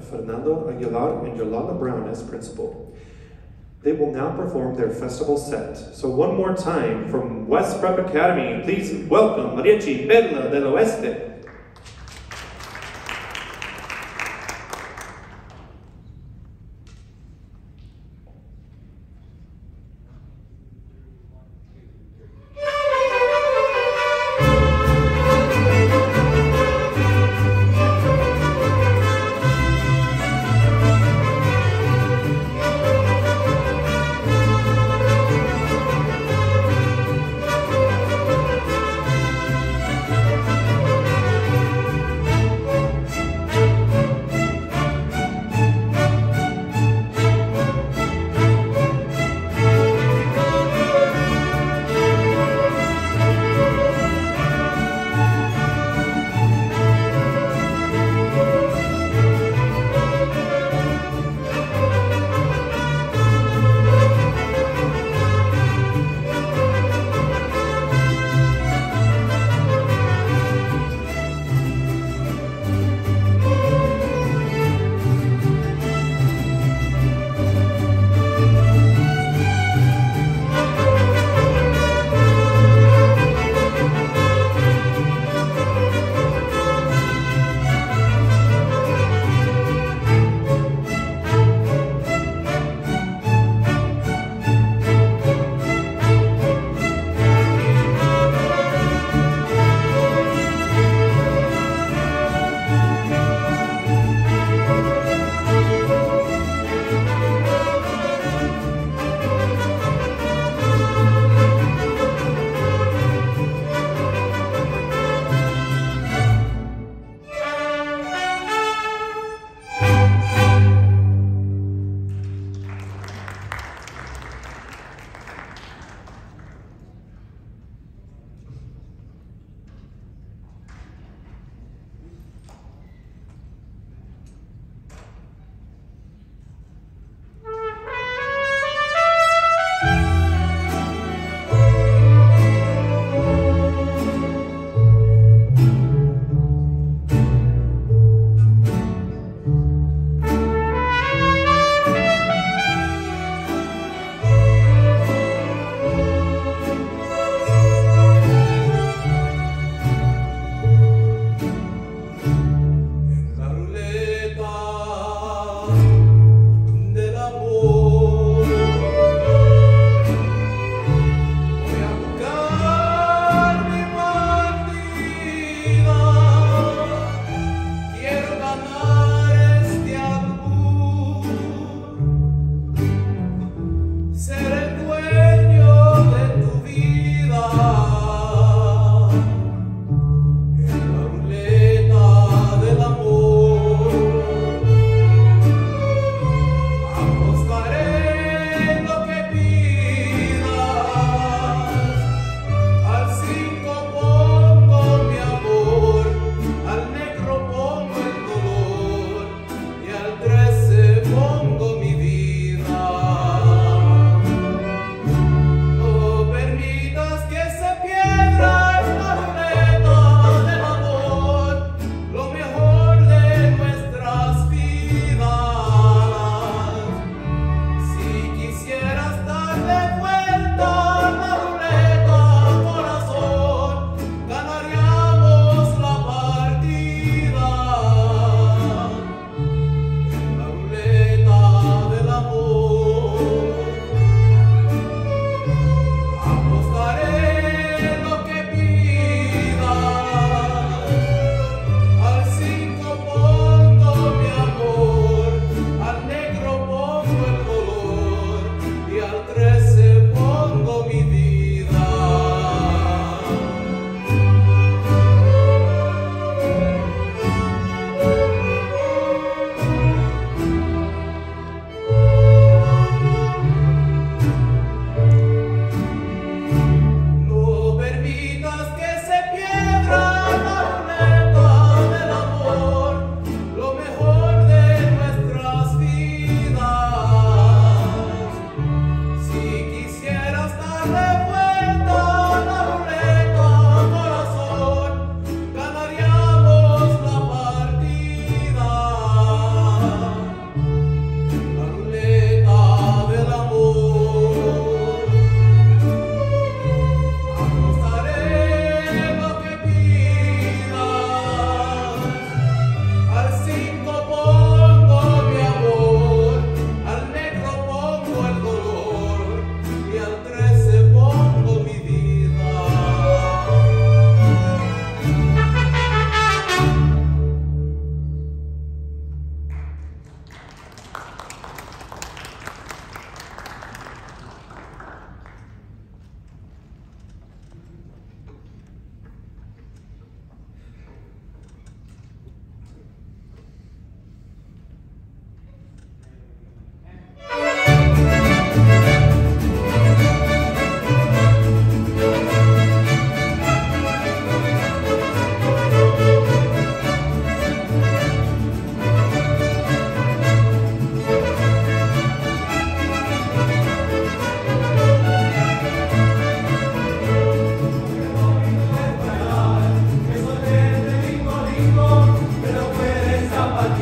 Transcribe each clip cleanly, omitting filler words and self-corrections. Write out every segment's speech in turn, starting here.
Fernando Aguilar and Yolanda Brown as principal. They will now perform their festival set. So one more time from West Prep Academy, please welcome Mariachi Perla del Oeste.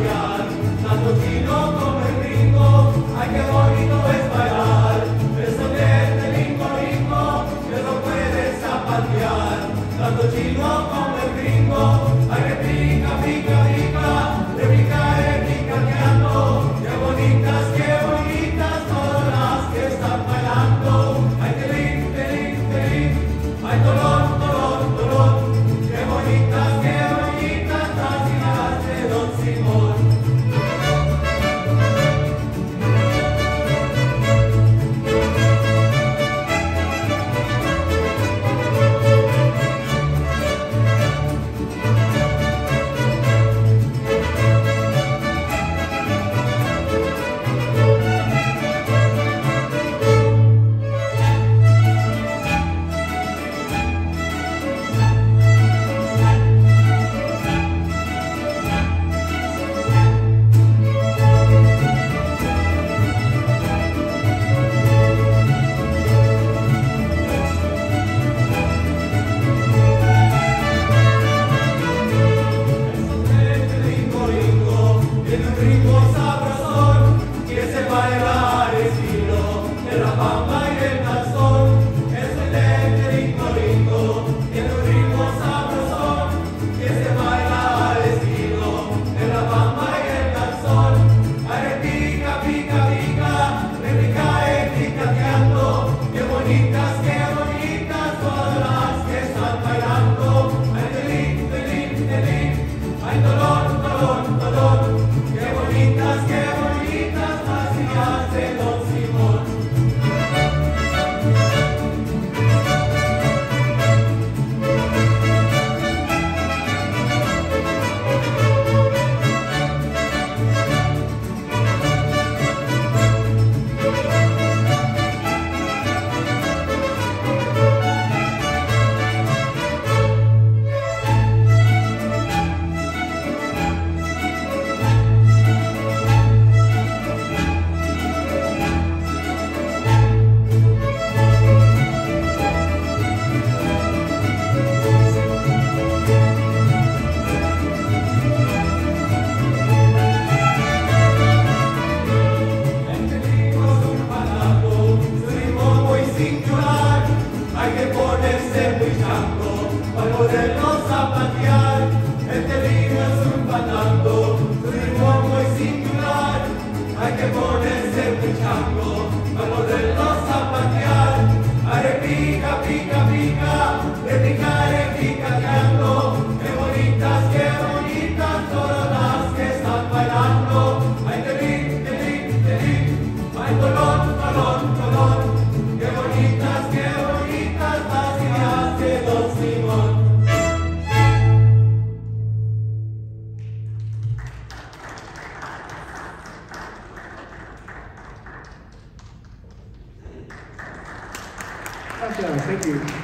zapatear, tanto chino como el gringo, ay qué bonito es bailar, eso de ringo ringo, que lo puedes zapatear, tanto chino como el gringo, ay que pica, pica, pica, de picateando, qué bonitas todas las que están bailando, ay que rin, ay dolor, dolor, dolor, qué bonitas las hijas de Don Simón. Tiene un ritmo sabrosón que se baila al estilo de la bamba y el calzón. Es el ritmo lindo, tiene un ritmo sabrosón que se baila al estilo de la bamba y el calzón. Ay, pica, pica, pica, repica picateando, qué bonitas todas las que están bailando. Ay, delín, ay, dolor, dolor, dolor. Qué bonitas las hijas de Don Simón. Hay que ponerse muy chango para poderlo zapatear. Este ritmo es un fandango, su ritmo muy singular. Hay que ponerse muy chango para poderlo zapatear. Are pica, pica, pica, picateando. Qué bonitas todas las que están bailando. Ay, delín, ay, dolor, dolor, dolor. Qué bonitas las hijas de Don Simón. Gracias, thank you.